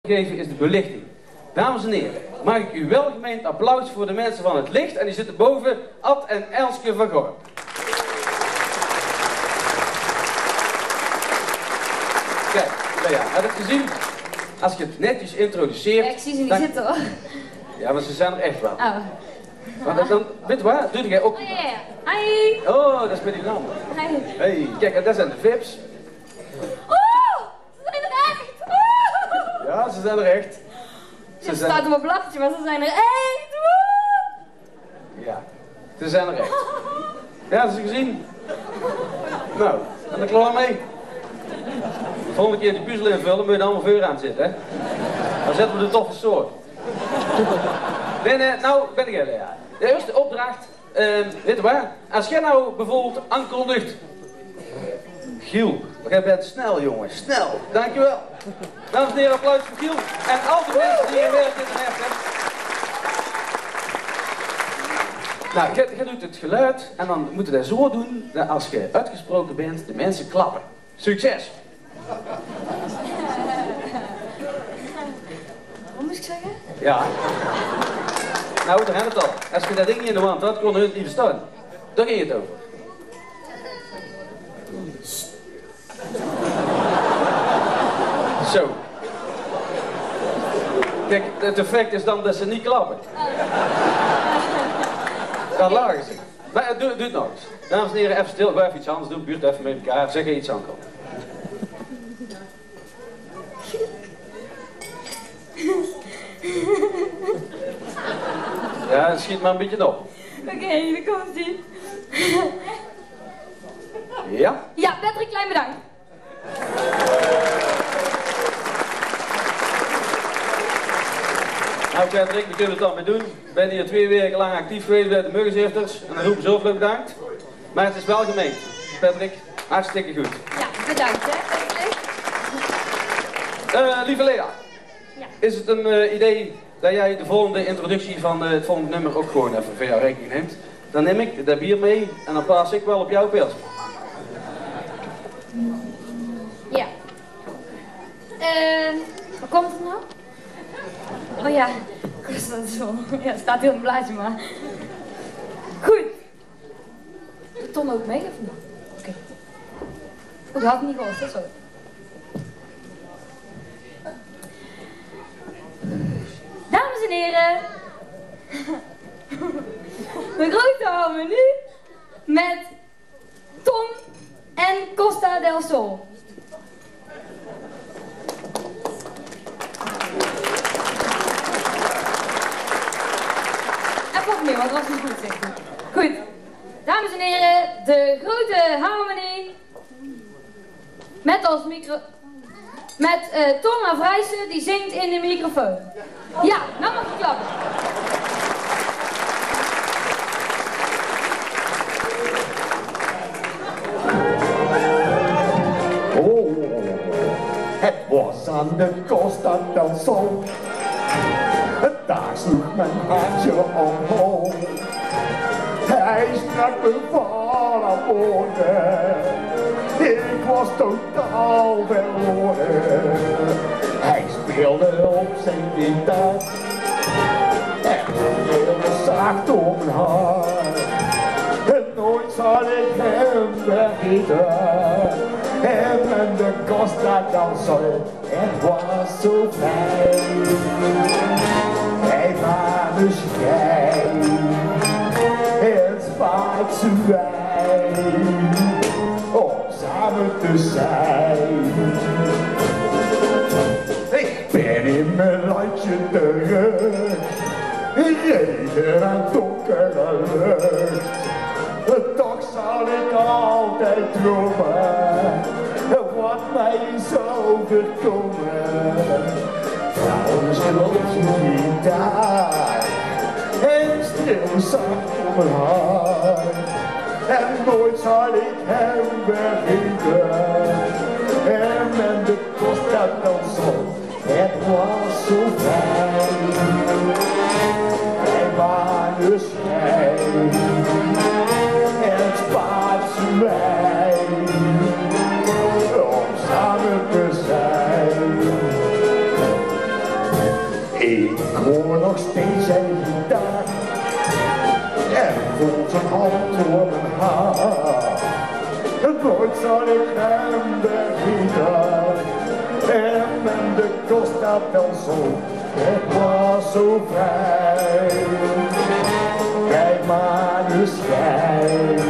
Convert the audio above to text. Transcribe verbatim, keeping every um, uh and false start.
geven is de belichting. Dames en heren, mag ik u welgemeend applaus voor de mensen van het licht en die zitten boven, Ad en Elske van Gorp. Kijk, nou ja, heb je het gezien? Als je het netjes introduceert... Ja, ik zie ze niet dan... zitten hoor. Ja, maar ze zijn er echt wel. Oh. Maar dan, weet je waar, doe jij ook... Oh ja, ja. Hi. Oh, dat is met die naam. Hi. Hey, kijk, en dat zijn de V I P's. Oh, ze zijn er echt. Oh. Ja, ze zijn er echt. Ze zijn... staat op mijn blaadje, maar ze zijn er echt. Oh. Ja, ze zijn er echt. Ja, dat is gezien. Nou, ben er klaar mee? De volgende keer die puzzel invullen, moet je dan allemaal vuur aan zitten, hè? Dan zetten we de toffe soort. Nee, nee, nou ben ik er, ja. De eerste opdracht, uh, weet je waar? Als jij nou bijvoorbeeld ankerlucht... Giel, jij bent snel, jongen, snel. Dankjewel. Dames en heren, applaus voor Giel. En al de mensen die hier werken in de net, hè. Nou, jij, jij doet het geluid en dan moeten we dat zo doen dat als je uitgesproken bent, de mensen klappen. Succes! Wat moest ik zeggen? Ja. Nou, daar hebben we het al. Als je dat ding in de wand had, kon je het niet verstaan. Daar ging het over. Zo. Kijk, het effect is dan dat ze niet klappen. Dan lagen ze. Maar doe, doe het nog eens. Dames en heren, even stil. Ga even iets anders doen. Buurt even met elkaar. Zeg je iets aan kan. Ja, schiet maar een beetje op. Oké, okay, daar komt ie. Ja? Ja, Patrick, klein bedankt. Nou Patrick, we kunnen het dan mee doen. Ik ben hier twee weken lang actief geweest bij de muggenzifters. En dan roepen ze zoveel bedankt. Maar het is wel gemeend. Patrick, hartstikke goed. Ja, bedankt hè, Patrick. Uh, lieve Lea. Ja. Is het een uh, idee dat jij de volgende introductie van uh, het volgende nummer ook gewoon even voor jou rekening neemt? Dan neem ik dat bier mee en dan pas ik wel op jouw pils. Ja. Eh, uh, waar komt het nou? Oh ja, dat is zo. Ja, het staat heel een blaadje, maar... Goed. Doet Tom ook mee of niet? Oké. Okay. Goed, dat had ik niet gehoord, hè, zo. Dames en heren. De grote harmonie met Tom en Costa del Sol. Opnieuw, want dat was niet goed, zeg ik. Goed. Dames en heren, de grote harmonie met als micro... Met uh, Tom Avrijsen, die zingt in de microfoon. Ja, nou mag je klappen. Oh, het was aan de Costa del Sol. Daar sloeg mijn hartje omhoog. Hij sprak me van aan woorden. Ik was totaal verloren. Hij speelde op zijn gitaar en speelde zacht op mijn hart. En nooit zal ik hem vergeten. Hem en de Costa del Sol, het was zo fijn. Hij maneschijn, het Spaanse wijn, om samen te zijn. Ik ben in mijn landje terug, regen en donkere lucht. Toch zal ik altijd dromen, wat mij is overkomen. Trouwens loopt je niet daar en stil zacht op mijn hart. En nooit zal ik hem vergeten. Hem en de Costa del Sol, het was zo fijn. Hij maneschijn, het Spaanse wijn, om samen te zijn. hoor nog steeds zijn gitaar. En voelt zijn hand door mijn haar. Nooit zal ik hem de gitaar. En de Costa del Sol, het was zo vrij. Kijk maar de schijn.